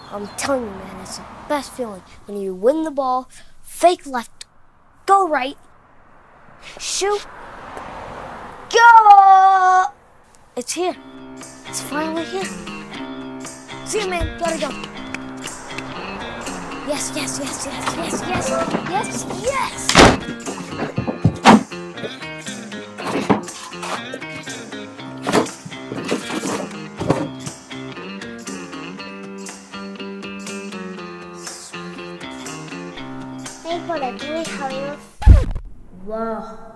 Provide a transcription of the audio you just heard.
I'm telling you, man, it's the best feeling when you win the ball, fake left, go right, shoot, go! It's here. It's finally here. See you, man. Gotta go. Yes, yes, yes, yes, yes, yes, yes, yes! Hey, brother, can we hurry up? Wow.